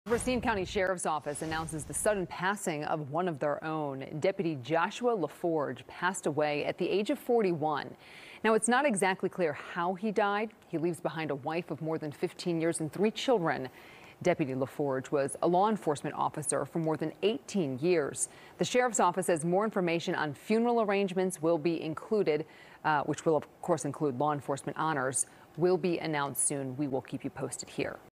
Racine County Sheriff's Office announces the sudden passing of one of their own. Deputy Joshua LaForge passed away at the age of 41. Now, it's not exactly clear how he died. He leaves behind a wife of more than 15 years and 3 children. Deputy LaForge was a law enforcement officer for more than 18 years. The Sheriff's Office says more information on funeral arrangements will be included, which will, of course, include law enforcement honors, will be announced soon. We will keep you posted here.